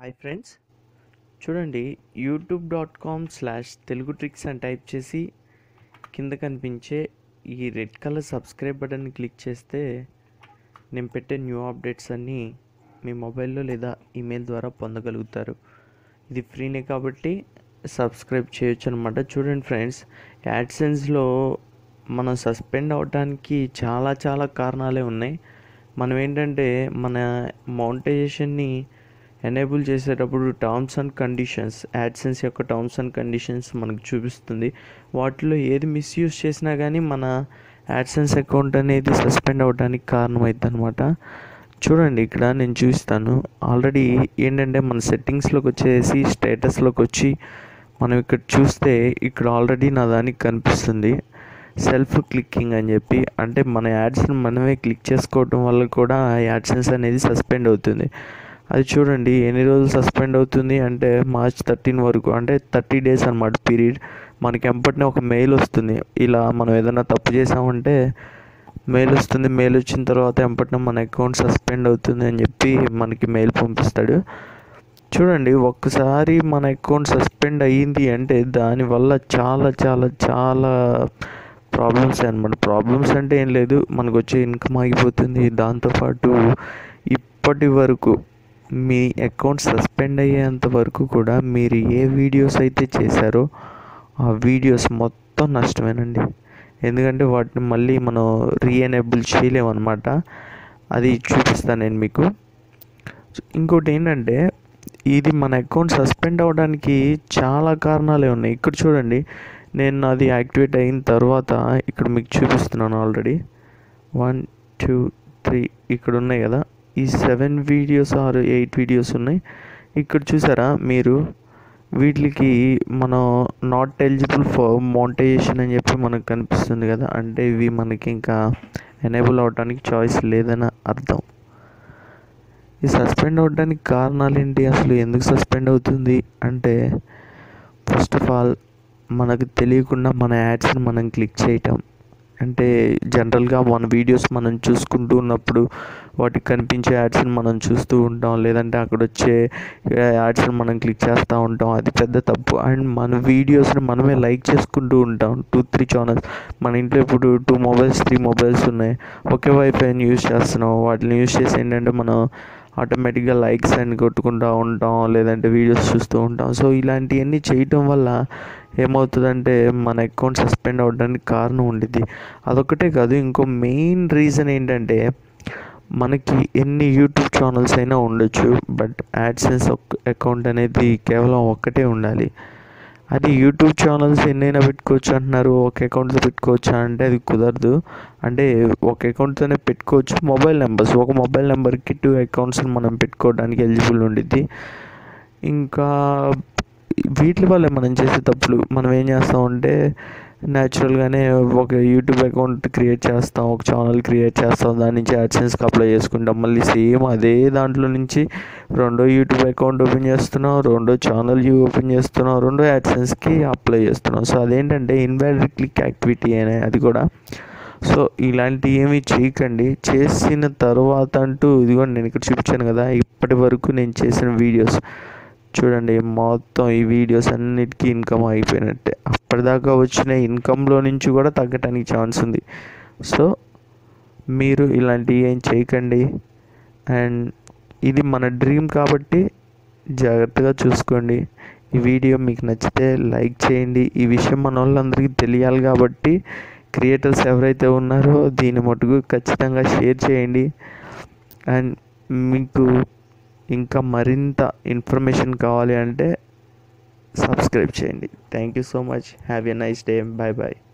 Hi friends, చూడండి youtube.com/telugu tricks అని type చేసి కింద కనిపించే ఈ రెడ్ కలర్ సబ్స్క్రైబ్ బటన్ని క్లిక్ చేస్తే నేను పెట్టే న్యూ అప్డేట్స్ అన్నీ మీ మొబైల్లో లేదా ఈమెయిల్ ద్వారా పొందగలుగుతారు. ఇది ఫ్రీనే కాబట్టి సబ్స్క్రైబ్ చేయొచ్చు అనమాట. చూడండి ఫ్రెండ్స్, యాడ్సెన్స్లో మనం సస్పెండ్ అవడానికి చాలా కారణాలే ఉన్నాయి. మనం ఏంటంటే మన మౌంటైజేషన్ని ఎనేబుల్ చేసేటప్పుడు టర్మ్స్ అండ్ కండిషన్స్, యాడ్సెన్స్ యొక్క టర్మ్స్ అండ్ కండిషన్స్ మనకు చూపిస్తుంది. వాటిలో ఏది మిస్యూజ్ చేసినా కానీ మన యాడ్సెన్స్ అకౌంట్ అనేది సస్పెండ్ అవ్వడానికి కారణమవుతుంది అనమాట. చూడండి, ఇక్కడ నేను చూపిస్తాను. ఆల్రెడీ ఏంటంటే మన సెట్టింగ్స్లోకి వచ్చేసి స్టేటస్లోకి వచ్చి మనం ఇక్కడ చూస్తే ఇక్కడ ఆల్రెడీ నా దానికి కనిపిస్తుంది సెల్ఫ్ క్లిక్కింగ్ అని చెప్పి. అంటే మన యాడ్స్ని మనమే క్లిక్ చేసుకోవడం వల్ల కూడా యాడ్సెన్స్ అనేది సస్పెండ్ అవుతుంది. అది చూడండి ఎన్ని రోజులు సస్పెండ్ అవుతుంది అంటే March 13 వరకు, అంటే 30 days అన్నమాట పీరియడ్. మనకి వెంటనే ఒక మెయిల్ వస్తుంది, ఇలా మనం ఏదైనా తప్పు చేసామంటే మెయిల్ వస్తుంది. మెయిల్ వచ్చిన తర్వాత వెంటనే మన అకౌంట్ సస్పెండ్ అవుతుంది అని చెప్పి మనకి మెయిల్ పంపిస్తాడు. చూడండి, ఒక్కసారి మన అకౌంట్ సస్పెండ్ అయ్యింది అంటే దానివల్ల చాలా ప్రాబ్లమ్స్ అనమాట. ప్రాబ్లమ్స్ అంటే ఏం లేదు, మనకు వచ్చే ఇన్కమ్ ఆగిపోతుంది. దాంతోపాటు ఇప్పటి వరకు మీ అకౌంట్ సస్పెండ్ అయ్యేంత వరకు కూడా మీరు ఏ వీడియోస్ అయితే చేశారో ఆ వీడియోస్ మొత్తం నష్టమేనండి. ఎందుకంటే వాటిని మళ్ళీ మనం రీఎనేబుల్ చేయలేమన్నమాట. అది చూపిస్తాను నేను మీకు. ఇంకోటి ఏంటంటే, ఇది మన అకౌంట్ సస్పెండ్ అవ్వడానికి చాలా కారణాలే ఉన్నాయి. ఇక్కడ చూడండి, నేను అది యాక్టివేట్ అయిన తర్వాత ఇక్కడ మీకు చూపిస్తున్నాను. ఆల్రెడీ 1 2 3 ఇక్కడ ఉన్నాయి కదా, ఈ 7 వీడియోస్ ఆర్ 8 వీడియోస్ ఉన్నాయి. ఇక్కడ చూసారా మీరు, వీటికి మనం నాట్ ఎలిజిబుల్ ఫర్ మోనిటైజేషన్ అని చెప్పి మనకు కనిపిస్తుంది కదా, అంటే ఇవి మనకి ఇంకా ఎనేబుల్ అవడానికి చాయిస్ లేదని అర్థం. ఈ సస్పెండ్ అవ్వడానికి కారణాలు ఏంటి, అసలు ఎందుకు సస్పెండ్ అవుతుంది అంటే, ఫస్ట్ ఆఫ్ ఆల్ మనకు తెలియకుండా మన యాడ్స్ని మనం క్లిక్ చేయటం. అంటే జనరల్గా మన వీడియోస్ మనం చూసుకుంటూ ఉన్నప్పుడు వాటికి కనిపించే యాడ్స్ని మనం చూస్తూ ఉంటాం, లేదంటే అక్కడ వచ్చే యాడ్స్ని మనం క్లిక్ చేస్తూ ఉంటాం. అది పెద్ద తప్పు. అండ్ మన వీడియోస్ని మనమే లైక్ చేసుకుంటూ ఉంటాం. 2-3 ఛానల్స్, మన ఇంట్లో ఇప్పుడు 2 మొబైల్స్ 3 మొబైల్స్ ఉన్నాయి, ఒకే వైఫైని యూజ్ చేస్తున్నాం. వాటిని యూజ్ చేసి ఏంటంటే మనం ఆటోమేటిక్గా లైక్స్ అని కొట్టుకుంటూ ఉంటాం, లేదంటే వీడియోస్ చూస్తూ ఉంటాం. సో ఇలాంటివన్నీ చేయటం వల్ల ఏమవుతుందంటే మన అకౌంట్ సస్పెండ్ అవ్వడానికి కారణం ఉండిద్ది. అదొక్కటే కాదు, ఇంకో మెయిన్ రీజన్ ఏంటంటే, మనకి ఎన్ని యూట్యూబ్ ఛానల్స్ అయినా ఉండొచ్చు, బట్ యాడ్సెన్స్ అకౌంట్ అనేది కేవలం ఒక్కటే ఉండాలి. అది యూట్యూబ్ ఛానల్స్ ఎన్నైనా పెట్టుకోవచ్చు అంటున్నారు, ఒక అకౌంట్తో పెట్టుకోవచ్చా అంటే అది కుదరదు. అంటే ఒక అకౌంట్తోనే పెట్టుకోవచ్చు. ఒక మొబైల్ నెంబర్కి 2 అకౌంట్స్ని మనం పెట్టుకోవడానికి ఎలిజిబుల్ ఉండిద్ది. ఇంకా వీటి వల్ల మనం చేసే తప్పులు, మనం ఏం చేస్తామంటే న్యాచురల్గానే ఒక యూట్యూబ్ అకౌంట్ క్రియేట్ చేస్తాం, ఒక ఛానల్ క్రియేట్ చేస్తాం, దాని నుంచి యాడ్సెన్స్కి అప్లై చేసుకుంటాం. మళ్ళీ సేమ్ అదే దాంట్లో నుంచి రెండో యూట్యూబ్ అకౌంట్ ఓపెన్ చేస్తున్నాం, రెండో ఛానల్ ఓపెన్ చేస్తున్నాం, రెండో యాడ్సెన్స్కి అప్లై చేస్తున్నాం. సో అదేంటంటే ఇన్వాలిడ్ క్లిక్ యాక్టివిటీ అనే అది కూడా. సో ఇలాంటివి ఏమీ చేయకండి. చేసిన తర్వాత అంటూ ఇదిగో నేను ఇక్కడ చూపించాను కదా, ఇప్పటి వరకు నేను చేసిన వీడియోస్ చూడండి, మొత్తం ఈ వీడియోస్ అన్నిటికీ ఇన్కమ్ అయిపోయినట్టే. అప్పటిదాకా వచ్చిన ఇన్కంలో నుంచి కూడా తగ్గటానికి ఛాన్స్ ఉంది. సో మీరు ఇలాంటివి ఏం చేయకండి. అండ్ ఇది మన డ్రీమ్ కాబట్టి జాగ్రత్తగా చూసుకోండి. ఈ వీడియో మీకు నచ్చితే లైక్ చేయండి. ఈ విషయం మన వాళ్ళందరికీ తెలియాలి కాబట్టి క్రియేటర్స్ ఎవరైతే ఉన్నారో దీని మటుకు ఖచ్చితంగా షేర్ చేయండి. అండ్ మీకు ఇంకా మరింత ఇన్ఫర్మేషన్ కావాలి అంటే సబ్స్క్రైబ్ చేయండి. Thank you so much. Have a nice day. Bye.